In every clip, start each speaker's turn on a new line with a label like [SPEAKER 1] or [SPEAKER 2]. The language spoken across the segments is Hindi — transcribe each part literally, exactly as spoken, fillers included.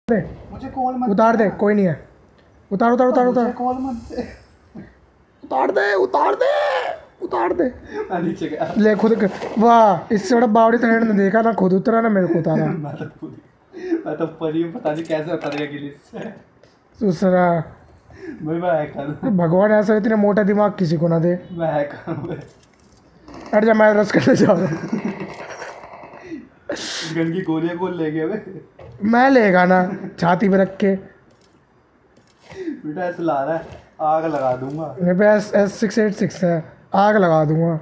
[SPEAKER 1] मुझे कॉल मत
[SPEAKER 2] उतार दे, कोई नहीं है। उतार उतार उतार उतार
[SPEAKER 1] कॉल मत दे।
[SPEAKER 2] उतार दे उतार दे उतार दे।
[SPEAKER 1] नीचे गया।
[SPEAKER 2] ले खुद कर। वाह, इससे बड़ा बावड़ी तरह ने देखा ना, खुद उतरा ना मेरे को उतारा।
[SPEAKER 1] मैं तो खुद मैं तो परी पता नहीं कैसे उतरेगा गिली से।
[SPEAKER 2] दूसरा
[SPEAKER 1] मैं मैं हैक कर
[SPEAKER 2] भगवान ऐसा इतने मोटा दिमाग किसी को ना दे।
[SPEAKER 1] मैं हैक करूंगा।
[SPEAKER 2] अरे जा, मैं रस करने जा रहा हूँ।
[SPEAKER 1] गन की गोलियां कौन ले गया बे?
[SPEAKER 2] मैं लेगा ना, छाती पे रख के।
[SPEAKER 1] बेटा ऐसे ला रहा है, आग लगा दूंगा।
[SPEAKER 2] मेरे पे S S six eight six है, आग लगा दूंगा।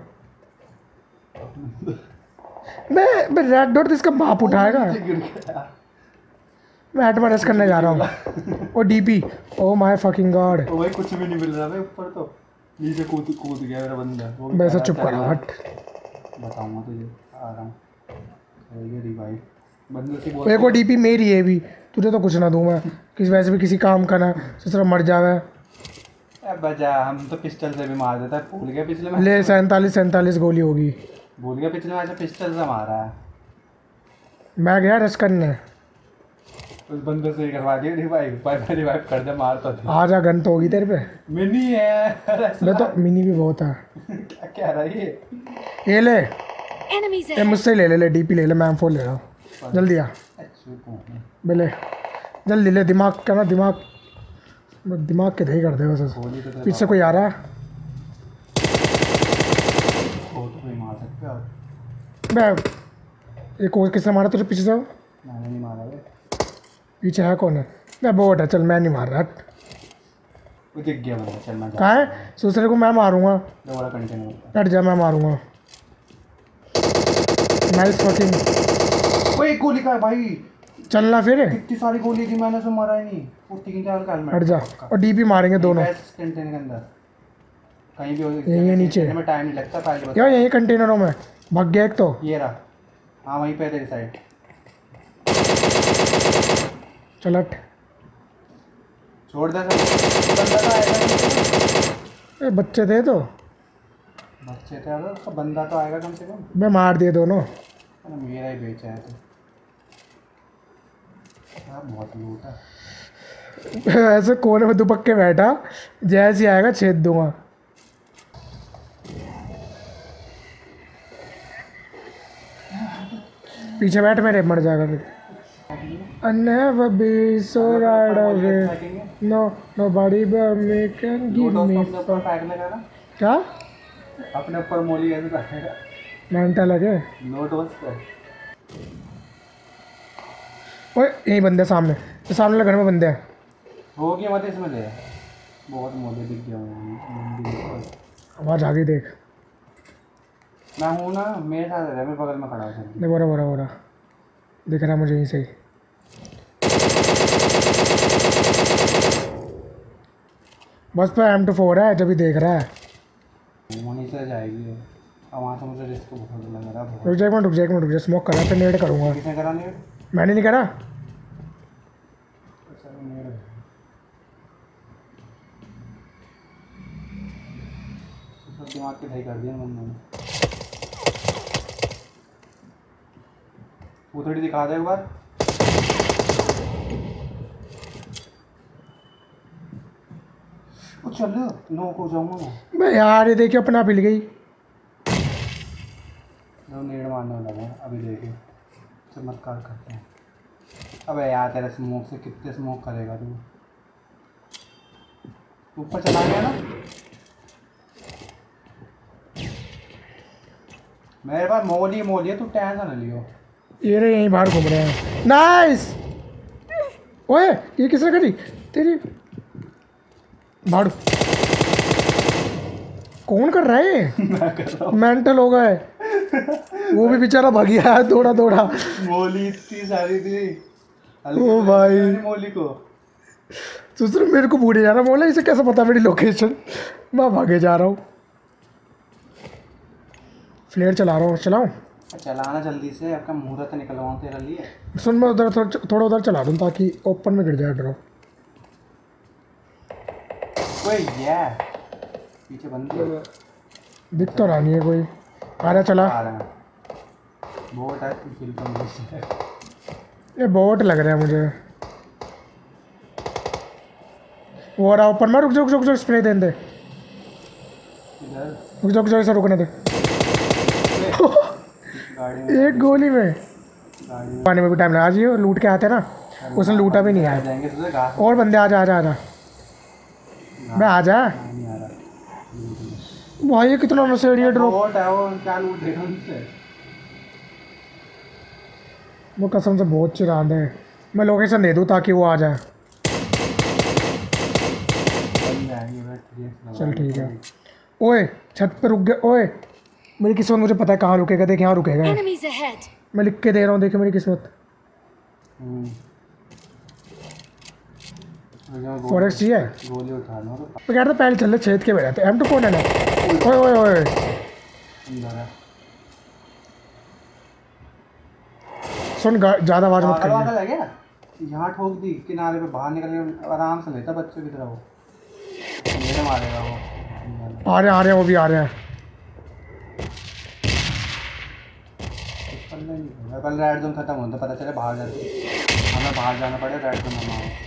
[SPEAKER 2] मैं मैं रेड डॉट इसका बाप उठाएगा।
[SPEAKER 1] नीचे गिर गया।
[SPEAKER 2] मैं हेड में रस करने जा रहा हूँ। Oh DP, oh my fucking god.
[SPEAKER 1] ओ भाई कुछ भी नहीं मिल रहा है ऊपर तो। नीचे कूद कूद गया मेरा बंदा। वो भी
[SPEAKER 2] वैसे
[SPEAKER 1] कह
[SPEAKER 2] चुप
[SPEAKER 1] रहा,
[SPEAKER 2] करो,
[SPEAKER 1] चल
[SPEAKER 2] हट।
[SPEAKER 1] बताऊंगा तुझे, आ रहा हूँ। ये रिवाइव बंदे से
[SPEAKER 2] एक और डीपी मेरी है भी, तुझे तो कुछ ना दूँ मैं। किसी वैसे भी किसी काम का ना, दूसरा मर जावे।
[SPEAKER 1] अब बजा, हम तो पिस्टल से भी मार देता है। भूल गया पिछले में।
[SPEAKER 2] ले सैंतालीस सैंतालीस गोली होगी।
[SPEAKER 1] भूल गया पिछले मैच में पिस्टल से मारा है।
[SPEAKER 2] मैं गया रस करने।
[SPEAKER 1] उस बंदे से ही करवा दिया रिवाइव। भाई भाई रिवाइव कर दे, मार तो दे।
[SPEAKER 2] आ जा, गन तो होगी तेरे पे।
[SPEAKER 1] मिनी है।
[SPEAKER 2] मैं तो मिनी भी बहुत है।
[SPEAKER 1] क्या कह रहा है ये?
[SPEAKER 2] ये ले,
[SPEAKER 3] Enemies
[SPEAKER 2] ये
[SPEAKER 3] ahead.
[SPEAKER 2] मुझसे ले ले ले डीपी ले ले, मैं एम फोर ले रहा हूँ। जल्दी आ बेले, जल्दी ले। दिमाग का ना, दिमाग दिमाग के दही कर दे बस।
[SPEAKER 1] गोली तो
[SPEAKER 2] पीछे कोई आ रहा है।
[SPEAKER 1] वो तो कोई मार सकता है।
[SPEAKER 2] मैं एक और किसने मारा तुझे पीछे से?
[SPEAKER 1] मैंने नहीं मारा बे।
[SPEAKER 2] पीछे है कौन है? मैं बोट है, चल मैं नहीं मार रहा।
[SPEAKER 1] वो दिख गया बंदा, चल मैं जा।
[SPEAKER 2] कहाँ है? दूसरे को मैं मारूंगा।
[SPEAKER 1] दो बड़ा कंटेनर।
[SPEAKER 2] हट जा, मैं मारूंगा। Nice fucking.
[SPEAKER 1] ओए एक गोली का है भाई।
[SPEAKER 2] चलना फिर।
[SPEAKER 1] कितनी सारी गोली थी, मैंने से मारा ही नहीं। वो तीन चार का हेलमेट।
[SPEAKER 2] हट जा, और डीपी मारेंगे दोनों।
[SPEAKER 1] कंटेनर के अंदर कहीं भी हो।
[SPEAKER 2] यही है नीचे।
[SPEAKER 1] में टाइम नहीं लगता पहले बता।
[SPEAKER 2] यार यही कंटेनरों में भाग गया एक तो।
[SPEAKER 1] ये रहा। हाँ वहीं पे तेरी साइड।
[SPEAKER 2] चल हट।
[SPEAKER 1] छोड़ दे सब। बंदा तो आएगा नहीं।
[SPEAKER 2] ए, बच्चे थे तो
[SPEAKER 1] बच्चे थे अगर उसका बंदा तो आएगा कम से कम।
[SPEAKER 2] मैं मार दिए दोनों।
[SPEAKER 1] अरे मेरा ही बेचा है तो। यार बहुत लूट है।
[SPEAKER 2] ऐसे कोने में दुपक के बैठा, जैसे ही आएगा छेद दूंगा। पीछे बैठ, मेरे मर जाएगा फिर। I never be so right away. No, nobody but me can give
[SPEAKER 1] note
[SPEAKER 2] me
[SPEAKER 1] उसको अपने ऊपर फेंक लेगा ना।
[SPEAKER 2] क्या?
[SPEAKER 1] अपने ऊपर मोली कैसे फेंकेगा?
[SPEAKER 2] मेंटल है क्या?
[SPEAKER 1] नोट उस पर।
[SPEAKER 2] ओए यही बंदे सामने, तो सामने वाले घर में बंदे हैं।
[SPEAKER 1] हो गया मत इसमें ले। बहुत मोली दिख गया मुझे।
[SPEAKER 2] आवाज आ गई, देख।
[SPEAKER 1] मैं हूँ ना, मेरे साथ है, मेरे बगल में खड़ा है।
[SPEAKER 2] देख बोरा बोरा बोरा दिख रहा है मुझे यहीं से ही। बस पे एम टू फोर है, जब भी देख रहा है।
[SPEAKER 1] वहीं से जाएगी और वहाँ से मुझे रिस्क बहुत लग रहा है।
[SPEAKER 2] रुक जा एक मिनट, रुक जा एक मिनट, रुक जा। स्मोक करा, फिर नेट करूँगा।
[SPEAKER 1] किसने करा नहीं?
[SPEAKER 2] मैंने नहीं करा।
[SPEAKER 1] दिमाग के ढाई कर दिया बंदे ने। वो थोड़ी दिखा दे एक बार। वो चल नो को जाऊंगा मैं।
[SPEAKER 2] मैं यार ये देखिए अपना पिल गई।
[SPEAKER 1] जो नेड़ मारने वाला है अभी देखिए। चमत्कार करते हैं। अबे यार तेरा स्मोक से कितने स्मोक करेगा तू? ऊपर चला गया ना। मेरे पास मोली मोली है, तू टेंशन ना लियो।
[SPEAKER 2] ये रे यहीं बाहर घूम रहे हैं। नाइस। ओए ये किसने करी तेरी? भाड़ू कौन कर रहा है? मेंटल हो गए। वो भी बेचारा भाग गया है, दौड़ा दौड़ा।
[SPEAKER 1] मोली इतनी सारी थी।
[SPEAKER 2] ओ भाई
[SPEAKER 1] मोली को
[SPEAKER 2] तो सिर्फ मेरे को भूले जा रहा। बोला इसे कैसे पता मेरी लोकेशन? मैं भागे जा रहा हूँ। फ्लेयर चला रहा हूँ, चलाऊँ?
[SPEAKER 1] चलाना जल्दी से, आपका मुहूर्त निकलवाऊँ तेरे लिए।
[SPEAKER 2] सुन मैं उधर थोड़ा थोड़ा उधर चला दूँ ताकि ओपन में गिर जाए ड्रॉप।
[SPEAKER 1] कोई ये पीछे बंदे
[SPEAKER 2] दिख तो रहा नहीं है कोई। आ रहा चला।
[SPEAKER 1] आ रहा है। बहुत है तू किल कर।
[SPEAKER 2] ये बोट लग रहा है मुझे। वो रहा ऊपर में। रुक जा रुक जा रुक जा, स्प्रे देने दे।
[SPEAKER 1] इधर
[SPEAKER 2] रुक जा रुक जा, इसे रुकने दे।
[SPEAKER 1] गाड़ी में
[SPEAKER 2] एक गोली में
[SPEAKER 1] गाड़ी में
[SPEAKER 2] पानी में भी टाइम लगा जी। और लूट के आते ना, उसने लूटा भी नहीं
[SPEAKER 1] आ
[SPEAKER 2] आया।
[SPEAKER 1] जाएंगे तुझे घास
[SPEAKER 2] और बंदे आजा आजा आजा, मैं आजा।
[SPEAKER 1] नहीं आ रहा।
[SPEAKER 2] भाई ये कितना नशेड़िया ड्रॉप।
[SPEAKER 1] बहुत है वो, क्या लूट देगा उनसे।
[SPEAKER 2] वो कसम से बहुत चिरांद है। मैं लोकेशन दे दूँ ताकि वो आ जाए।
[SPEAKER 1] बन जाएंगे बस।
[SPEAKER 2] चल ठीक है। ओए छत पे रुक गया। ओए मेरी किस्मत, मुझे पता है कहाँ रुकेगा। देख यहाँ रुकेगा।
[SPEAKER 3] Enemies ahead.
[SPEAKER 2] मैं लिख के दे रहा हूँ, देखे मेरी किस्मत। फोर एक्स चाहिए।
[SPEAKER 1] गोली उठा लो तो
[SPEAKER 2] मैं कह रहा था पहले चल ले छेद के बैठे एम टू कौन है ना। ओए ओए ओए
[SPEAKER 1] अंदर है।
[SPEAKER 2] सुन, ज़्यादा आवाज़ मत
[SPEAKER 1] पागल
[SPEAKER 2] कर।
[SPEAKER 1] वागल है क्या? यहाँ ठोक दी किनारे पे, बाहर निकल के आराम से लेता बच्चों की तरह। वो मेरे मारेगा वो।
[SPEAKER 2] आ रहे हैं आ रहे हैं, वो भी आ रहे हैं।
[SPEAKER 1] कुछ करना नहीं पड़ेगा। कल रेड जोन खत्म होता पता चले बाहर जाते, हमें बाहर जाना पड़े। रेड जोन हम आओ।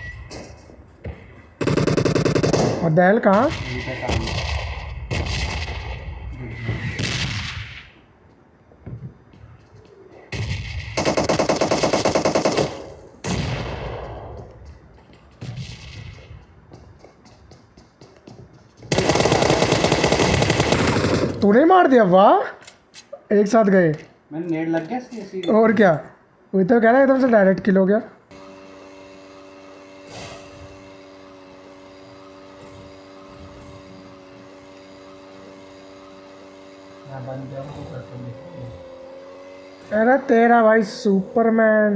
[SPEAKER 2] और दहल कहाँ?
[SPEAKER 1] यहीं पे सामने।
[SPEAKER 2] तूने ही मार दिया, वाह। एक साथ गए।
[SPEAKER 1] मैंने नेट लग गया इसकी ऐसी।
[SPEAKER 2] और क्या, वही तो कह रहा है, एकदम से डायरेक्ट किल हो गया। अरे तेरा भाई सुपरमैन।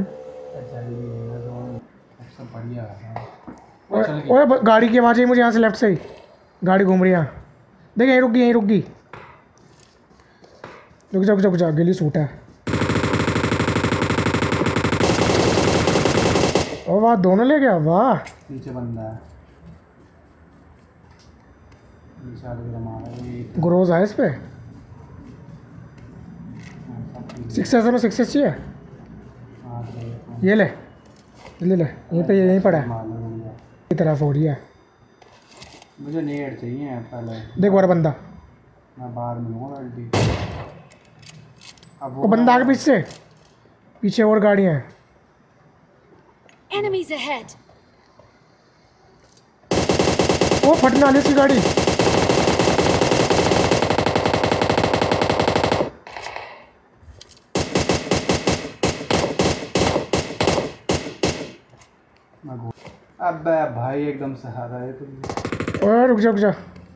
[SPEAKER 1] सब बढ़िया है।
[SPEAKER 2] ओए ओए, ब- गाड़ी की आवाज़ आई मुझे यहाँ से, लेफ्ट से ही गाड़ी घूम रही है। देख यहीं रुक गई, यहीं रुक गई। रुक जा रुक जा रुक जा, गिली सूट है। ओ वाह, दोनों ले गया, वाह।
[SPEAKER 1] नीचे बंदा है। नीचे आगे मेरा मारा ये।
[SPEAKER 2] ग्रोज है इस पे। सिक्स एस में सिक्स एस चाहिए।
[SPEAKER 1] हाँ तो
[SPEAKER 2] ये ले, ले ले, यहीं पे यहीं पड़ा है।
[SPEAKER 1] मार लो भैया।
[SPEAKER 2] की तरफ हो रही है।
[SPEAKER 1] मुझे नेट चाहिए पहले।
[SPEAKER 2] देख वाला बंदा,
[SPEAKER 1] मैं बाहर मिलूँगा जल्दी। अब
[SPEAKER 2] वो बंदा आगे पीछे, पीछे और गाड़ियाँ हैं।
[SPEAKER 3] Enemies ahead.
[SPEAKER 2] वो फटने वाली इसकी गाड़ी।
[SPEAKER 1] अबे भाई एकदम से हारा है तुम।
[SPEAKER 2] ओए रुक जा रुक जा।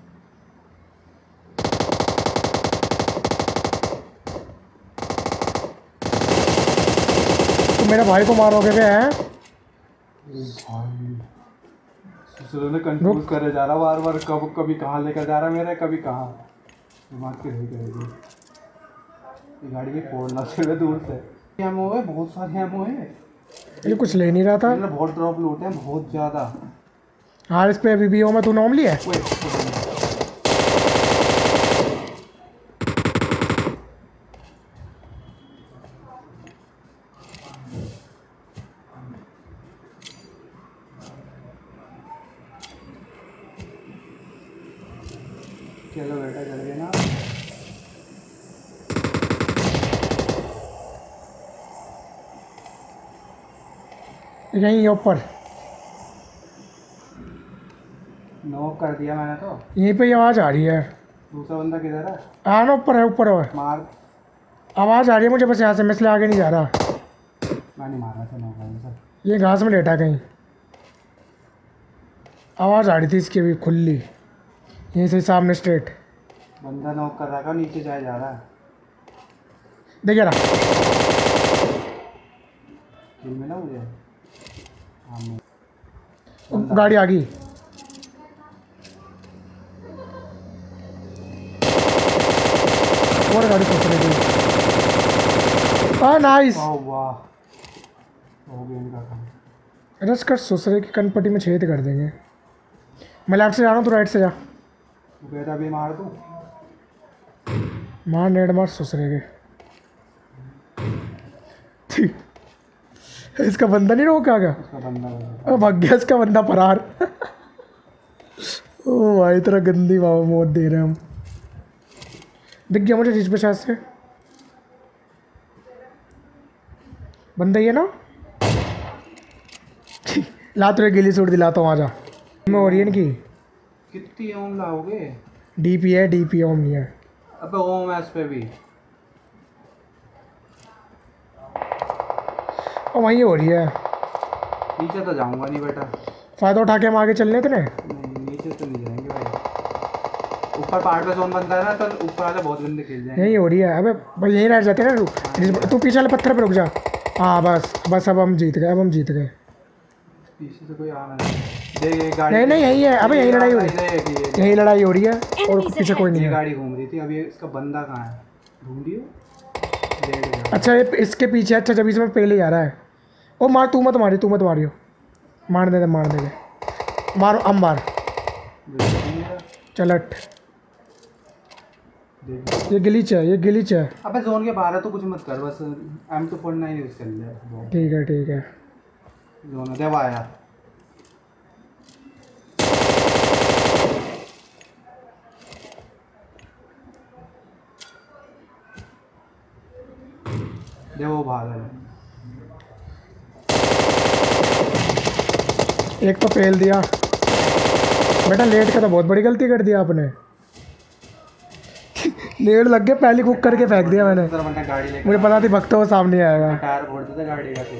[SPEAKER 2] तुम मेरे भाई को मारोगे क्या है?
[SPEAKER 1] भाई ससुर ने कंफ्यूज करे जा रहा बार बार, कब कभी कहाँ लेकर जा रहा मेरा, कभी कहाँ। दिमाग की रही करेगी ये गाड़ी के फोड़ना से दूर से। एमओ है, बहुत सारे एमओ है।
[SPEAKER 2] ये कुछ ले नहीं रहा था।
[SPEAKER 1] मैंने बहुत ड्रॉप लूटे हैं, बहुत ज़्यादा।
[SPEAKER 2] हाँ इस पे अभी भी हो में तू नॉर्मली है।
[SPEAKER 1] ओए, चलो बेटा चल गए ना।
[SPEAKER 2] यहीं ऊपर
[SPEAKER 1] नॉक कर दिया मैंने तो।
[SPEAKER 2] यहीं पे आवाज़ आ रही है।
[SPEAKER 1] दूसरा बंदा किधर है?
[SPEAKER 2] हाँ ना, ऊपर है ऊपर है।
[SPEAKER 1] मार।
[SPEAKER 2] आवाज़ आ रही है मुझे बस यहाँ से, मैं इसलिए आगे नहीं जा रहा।
[SPEAKER 1] मैं नहीं मारा था नॉक सर।
[SPEAKER 2] ये घास में लेटा कहीं। आवाज़ आ रही थी इसकी भी खुली, यहीं से सामने स्ट्रेट।
[SPEAKER 1] बंदा नॉक कर रहा था, नीचे जाए जा रहा है।
[SPEAKER 2] देखिए रहा।
[SPEAKER 1] किल मिला मुझे। हाँ मैं
[SPEAKER 2] गाड़ी आ गई। और गाड़ी सोच रही थी। हाँ नाइस।
[SPEAKER 1] वाह वाह, हो गया इनका काम।
[SPEAKER 2] रस कर सुसरे की कनपट्टी में छेद कर देंगे। मैं लेफ्ट से जा रहा हूँ, तू राइट से जा।
[SPEAKER 1] तू कहता भी मार दूँ।
[SPEAKER 2] मार नेड मार सुसरे के। ठीक। इसका बंदा नहीं रोका क्या?
[SPEAKER 1] उसका बंदा बंदा।
[SPEAKER 2] अब भाग गया इसका बंदा फरार। ओ भाई तेरा गंदी बाबा मौत दे रहे हैं हम। दिख गया मुझे जिस पे शायद से बंदा ये ना ला तुझे गिली सूट दिलाता हूँ आजा। मैं हो रही है इनकी
[SPEAKER 1] कितनी ओम लाओगे?
[SPEAKER 2] डीपी है डीपी ओम नहीं है।
[SPEAKER 1] अबे ओम है इस पे भी।
[SPEAKER 2] और वहीं हो रही है।
[SPEAKER 1] नीचे तो जाऊंगा नहीं बेटा।
[SPEAKER 2] फ़ायदा उठा के हम आगे चलने थे ना।
[SPEAKER 1] नहीं नीचे तो नहीं जाएंगे भाई। ऊपर पहाड़ पे जोन बनता है ना तो ऊपर वाले बहुत गंदे खेल जाएंगे।
[SPEAKER 2] यही हो रही है। अबे भाई यहीं रह जाते हैं ना। रुक तू पीछे वाले पत्थर पे रुक जा। हाँ बस बस अब हम जीत गए अब हम जीत गए।
[SPEAKER 1] पीछे से कोई आ रहा है। देख ये गाड़ी।
[SPEAKER 2] नहीं नहीं यही है। अबे यही लड़ाई हो रही है।
[SPEAKER 1] है।
[SPEAKER 2] यही लड़ाई हो रही है और पीछे कोई नहीं
[SPEAKER 1] ये
[SPEAKER 2] है।
[SPEAKER 1] गाड़ी घूम रही थी। अब ये इसका बंदा कहाँ है? ढूंढियो। देख ले।
[SPEAKER 2] अच्छा ये इसके पीछे। अच्छा जब इसमें पहले ही आ रहा है। ओ मार तू मत मारी तू मत मारियो। मार दे दे मार दे दे मारो हम मार। चलट ये गिलीच है ये गिलीच है।
[SPEAKER 1] अबे जोन के बाहर है तो कुछ मत कर बस M two forty nine use कर ले।
[SPEAKER 2] ठीक है ठीक है।
[SPEAKER 1] जोन देव आया। देखो बाहर है।
[SPEAKER 2] एक तो फेल दिया बेटा। लेट का तो बहुत बड़ी गलती कर दिया आपने। लेट लग गया पहले कुक करके फेंक दिया मैंने।
[SPEAKER 1] गाड़ी लेकर
[SPEAKER 2] मुझे पता थी भगता हुआ सामने आएगा।
[SPEAKER 1] टायर फोड़ देता गाड़ी का।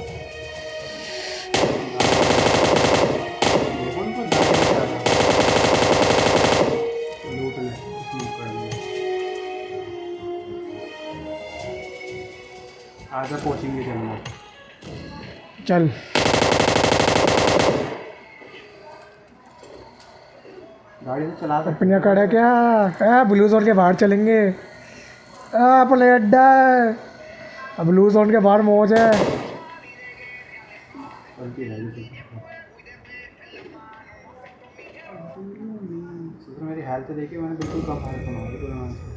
[SPEAKER 1] आजा कोचिंग चलना।
[SPEAKER 2] चल
[SPEAKER 1] गाड़ी से चला सकते
[SPEAKER 2] अपनिया कड़ा क्या है। ब्लू जोन के बाहर चलेंगे। अपने अड्डा अब ब्लू जोन के बाहर मौज है।
[SPEAKER 1] चलती रहेगी। मेरी हेल्थ देखी मैंने बिल्कुल कम हेल्थ बना दी।